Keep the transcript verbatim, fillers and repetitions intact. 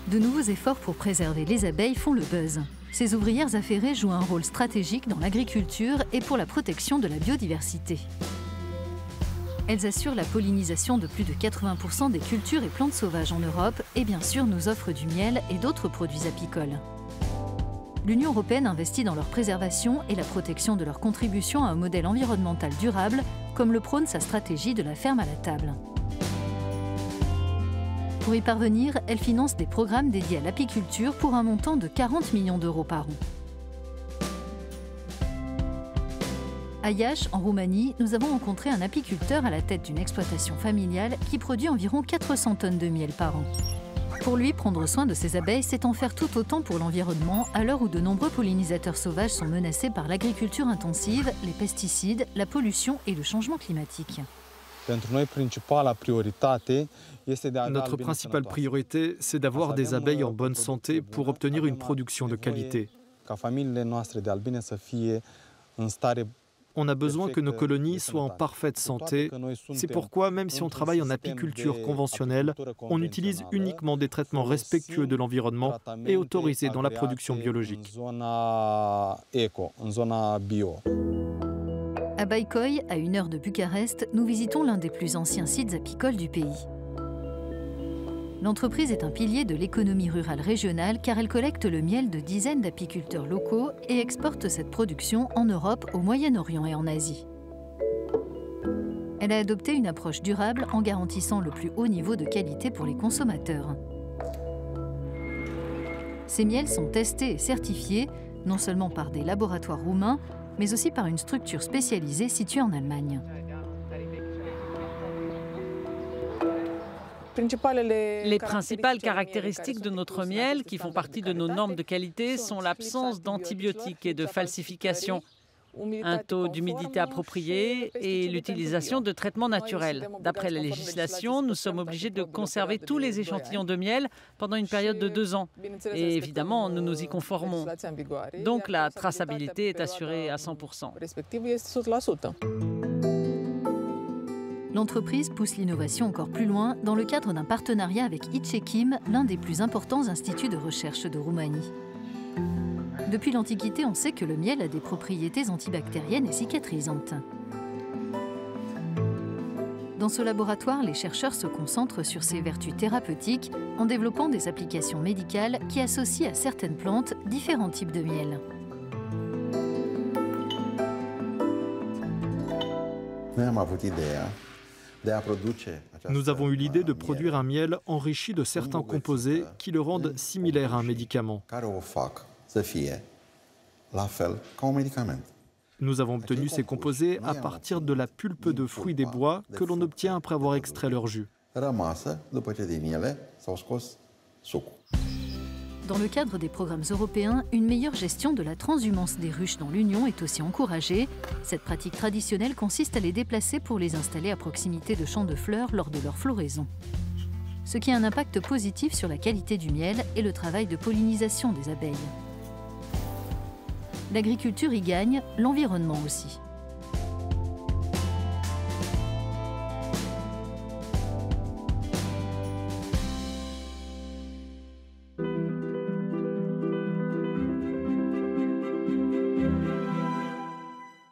De nouveaux efforts pour préserver les abeilles font le buzz. Ces ouvrières affairées jouent un rôle stratégique dans l'agriculture et pour la protection de la biodiversité. Elles assurent la pollinisation de plus de quatre-vingts pour cent des cultures et plantes sauvages en Europe et bien sûr nous offrent du miel et d'autres produits apicoles. L'Union européenne investit dans leur préservation et la protection de leur contribution à un modèle environnemental durable, comme le prône sa stratégie de la ferme à la table. Pour y parvenir, elle finance des programmes dédiés à l'apiculture pour un montant de quarante millions d'euros par an. À Iași, en Roumanie, nous avons rencontré un apiculteur à la tête d'une exploitation familiale qui produit environ quatre cents tonnes de miel par an. Pour lui, prendre soin de ses abeilles, c'est en faire tout autant pour l'environnement, à l'heure où de nombreux pollinisateurs sauvages sont menacés par l'agriculture intensive, les pesticides, la pollution et le changement climatique. Notre principale priorité, c'est d'avoir des abeilles en bonne santé pour obtenir une production de qualité. On a besoin que nos colonies soient en parfaite santé. C'est pourquoi, même si on travaille en apiculture conventionnelle, on utilise uniquement des traitements respectueux de l'environnement et autorisés dans la production biologique. À Baïkoi, à une heure de Bucarest, nous visitons l'un des plus anciens sites apicoles du pays. L'entreprise est un pilier de l'économie rurale régionale car elle collecte le miel de dizaines d'apiculteurs locaux et exporte cette production en Europe, au Moyen-Orient et en Asie. Elle a adopté une approche durable en garantissant le plus haut niveau de qualité pour les consommateurs. Ces miels sont testés et certifiés, non seulement par des laboratoires roumains, mais aussi par une structure spécialisée située en Allemagne. Les principales caractéristiques de notre miel, qui font partie de nos normes de qualité, sont l'absence d'antibiotiques et de falsification, un taux d'humidité approprié et l'utilisation de traitements naturels. D'après la législation, nous sommes obligés de conserver tous les échantillons de miel pendant une période de deux ans. Et évidemment, nous nous y conformons. Donc la traçabilité est assurée à cent pour cent. L'entreprise pousse l'innovation encore plus loin dans le cadre d'un partenariat avec Itchekim, l'un des plus importants instituts de recherche de Roumanie. Depuis l'Antiquité, on sait que le miel a des propriétés antibactériennes et cicatrisantes. Dans ce laboratoire, les chercheurs se concentrent sur ses vertus thérapeutiques en développant des applications médicales qui associent à certaines plantes différents types de miel. Nous avons eu l'idée de produire un miel enrichi de certains composés qui le rendent similaire à un médicament. Nous avons obtenu ces composés à partir de la pulpe de fruits des bois que l'on obtient après avoir extrait leur jus. Dans le cadre des programmes européens, une meilleure gestion de la transhumance des ruches dans l'Union est aussi encouragée. Cette pratique traditionnelle consiste à les déplacer pour les installer à proximité de champs de fleurs lors de leur floraison. Ce qui a un impact positif sur la qualité du miel et le travail de pollinisation des abeilles. L'agriculture y gagne, l'environnement aussi.